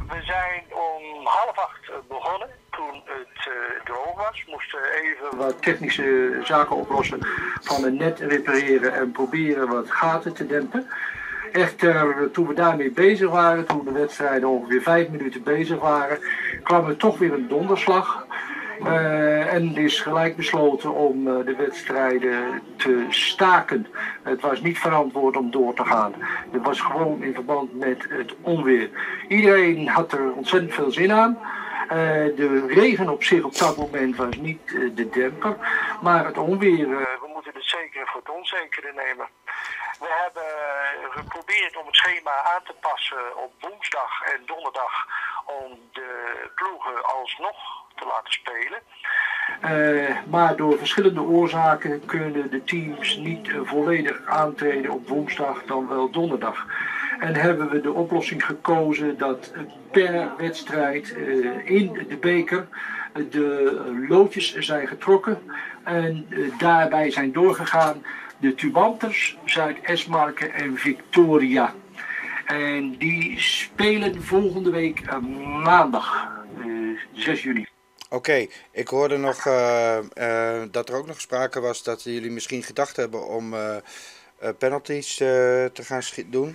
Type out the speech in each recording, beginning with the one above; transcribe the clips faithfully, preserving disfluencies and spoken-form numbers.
we zijn om half acht begonnen toen het uh, droog was. We moesten even wat technische zaken oplossen van het net repareren en proberen wat gaten te dempen. Echter, toen we daarmee bezig waren, toen de wedstrijden ongeveer vijf minuten bezig waren, kwam er toch weer een donderslag. Uh, en is gelijk besloten om uh, de wedstrijden te staken. Het was niet verantwoord om door te gaan. Het was gewoon in verband met het onweer. Iedereen had er ontzettend veel zin aan. Uh, de regen op zich op dat moment was niet uh, de demper. Maar het onweer, uh, we moeten het zekere voor het onzekere nemen. We hebben geprobeerd om het schema aan te passen op woensdag en donderdag om de ploegen alsnog te laten spelen. Uh, maar door verschillende oorzaken kunnen de teams niet uh, volledig aantreden op woensdag dan wel donderdag. En hebben we de oplossing gekozen dat per wedstrijd uh, in de beker uh, de loodjes zijn getrokken en uh, daarbij zijn doorgegaan de Tubanters, Zuid-Esmarken en Victoria. En die spelen volgende week uh, maandag, uh, zes juni. Oké, okay, ik hoorde nog uh, uh, dat er ook nog sprake was dat jullie misschien gedacht hebben om uh, uh, penalties uh, te gaan doen.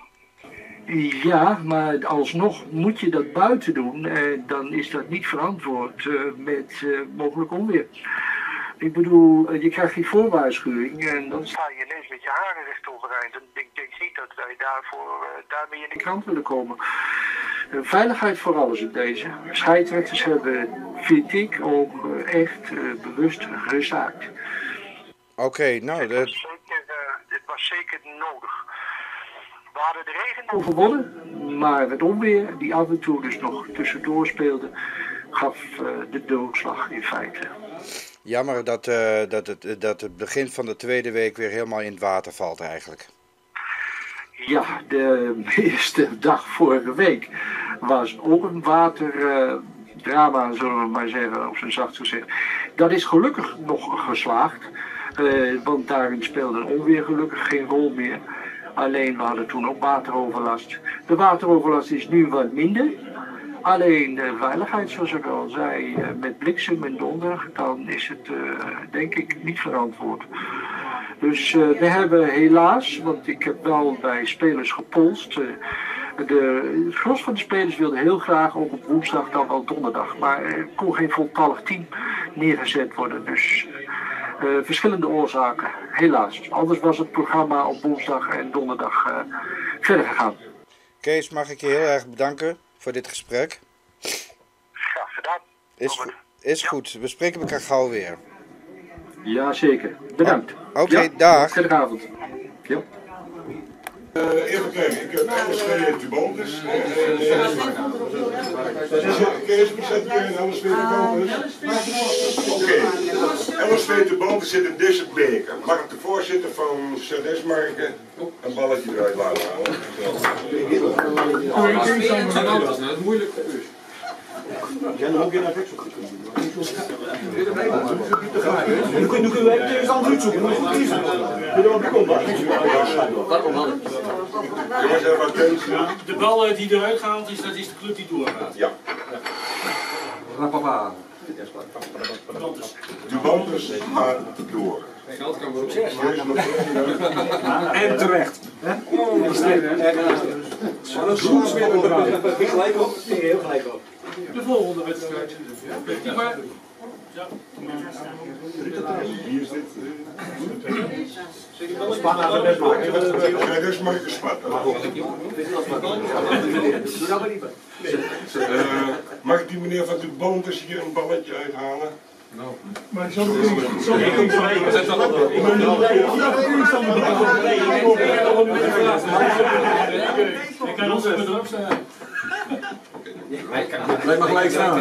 Ja, maar alsnog moet je dat buiten doen en dan is dat niet verantwoord uh, met uh, mogelijk onweer. Ik bedoel, je krijgt geen voorwaarschuwing en dan sta je ineens met je haren recht overeind. En ik denk niet dat wij daarvoor, uh, daarmee in de krant willen komen. Uh, veiligheid voor alles in deze. Scheidsrechters hebben, vind ik, ook uh, echt uh, bewust gezaakt. Oké, okay, nou... Dit dat... was zeker, uh, dit was zeker nodig. We hadden de regen overwonnen, maar het onweer, die af en toe dus nog tussendoor speelde, gaf uh, de doodslag in feite. Jammer dat, uh, dat, het, dat het begin van de tweede week weer helemaal in het water valt eigenlijk. Ja, de eerste dag vorige week was ook een waterdrama, uh, zullen we maar zeggen, op zijn zacht gezegd. Dat is gelukkig nog geslaagd, uh, want daarin speelde onweer gelukkig geen rol meer. Alleen we hadden toen ook wateroverlast. De wateroverlast is nu wat minder. Alleen de veiligheid, zoals ik al zei, met bliksem en donder, dan is het uh, denk ik niet verantwoord. Dus uh, we hebben helaas, want ik heb wel bij spelers gepolst, uh, de, het gros van de spelers wilde heel graag ook op woensdag dan wel donderdag. Maar er kon geen voltallig team neergezet worden. Dus uh, verschillende oorzaken, helaas. Anders was het programma op woensdag en donderdag uh, verder gegaan. Kees, mag ik je heel erg bedanken voor dit gesprek. Graag gedaan. Is, go is ja. goed. We spreken elkaar gauw weer. Jazeker. Bedankt. Oké, okay, ja. dag. Goedenavond. avond. Ja. Uh, even kijken, ik heb L S V Tubanters. Kees, wie zet hier in L S V Tubanters? Oké, L S V Tubanters zit in deze beker. Mag ik de voorzitter van Zuid-Esmarken een balletje eruit laten halen? Dat is moeilijk. Ja, dan ook in naar Wexel. Nu kunnen wij tegen kant uitzoeken, moet je goed kiezen. Kun je wel bekomen? De bal die eruit gehaald is, dat is de club die doorgaat. Ja. Papa. De Banters gaat door. Geld kan wel succes. En terecht. Oh, dat is een soms weer een gelijk op. Heel gelijk op. De volgende wedstrijd. Die maar. Ja. Wie is dit? Spanna van Desmarken. Ja, Desmarken Sparta. Mag ik die meneer van de Banters hier een balletje uithalen? Nou. Maar zo niet. Zo niet. We zijn dan ook. Ik ben niet blij. Ik kan ons even erop staan. Blijf maar gelijk staan.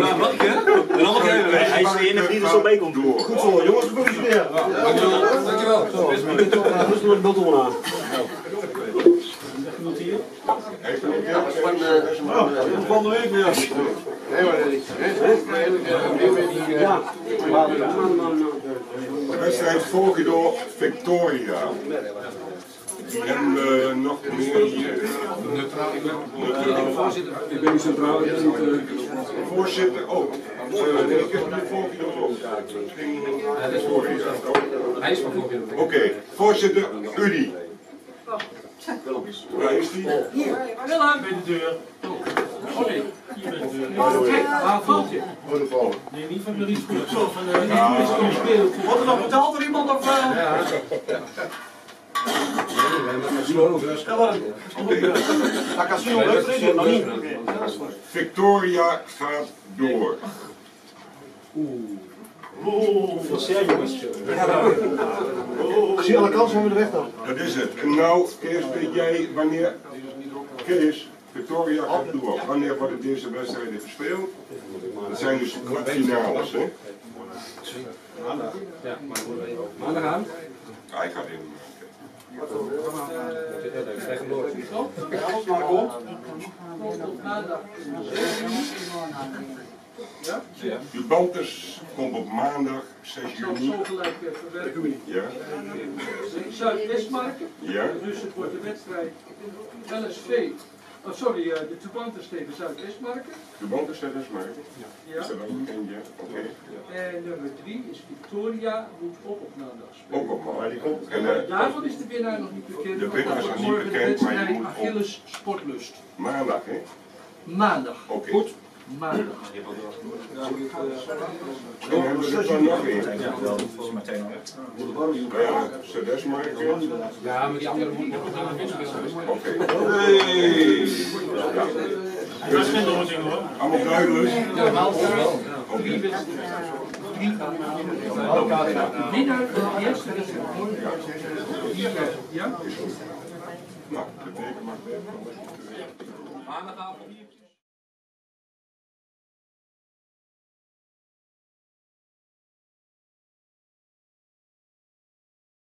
Hij is de enige die er zo mee komt door. Goed zo, jongens, gefeliciteerd. Dankjewel. Dankjewel. Rustig met Bilton aan. Van de week weer. Nee, maar dat is. Ja. De wedstrijd volgt door Victoria. Die hebben we nog meer hier. Neutraal, ik ben voorzitter. Ik ben niet centraal, ik ben niet... Uh... Voorzitter ook. Uh, nee, ik heb de volgende ook. Misschien... Ja, dat is voor Hij is van voorzitter. Oké, okay. Voorzitter Udi. Waar is die? Hier. Willem. Bij de deur. Oh nee, hier bij de deur. Kijk, waar valt je? Voor de volgende. Nee, niet van de Riesgroep. Zo, van de Riesgroep. Wordt er nog betaald er iemand of... Uh... Ja. Victoria gaat door. Oeh. Oeh, wat zei jongens. Ik zie alle kansen hebben we de recht op. Dat is het. En nou, eerst weet jij wanneer... Kees, Victoria gaat door. Wanneer worden deze wedstrijden gespeeld? Dat zijn dus kwartfinales, hè? Maandag. Ja, maandag aan. Ja, ik ga het even maken. Jubantus komt op maandag zes juni. Ja. Zuidwestmarken. Ja. Dus het wordt de wedstrijd L S V. Oh, sorry, uh, de Jubantus tegen Zuidwestmarken. Jubantus Zuidwestmarken? Ja. Is dat ook bekend, ja? Oké. Okay. En nummer drie is Victoria, moet ook op maandag spelen. Ook op maandag. Die komt. En, uh, daarvan is de winnaar nog niet bekend. De winnaar is nog niet bekend, maar je moet Achilles Sportlust. Maandag, hè? Maandag. Oké. Goed. Maandag. Dan hebben we er dan nog één. Ja, Zuidwestmarken. Ja, maar die andere moet nog aan de winstwedstrijd. Oké. Hey! Dat is geen domme ding hoor. Allemaal duidelijk? Ja, maar wel. Drie wedstrijden. Drie winnaar van de eerste wedstrijd. Ja? Nou, de beker mag weg. Maandagavond.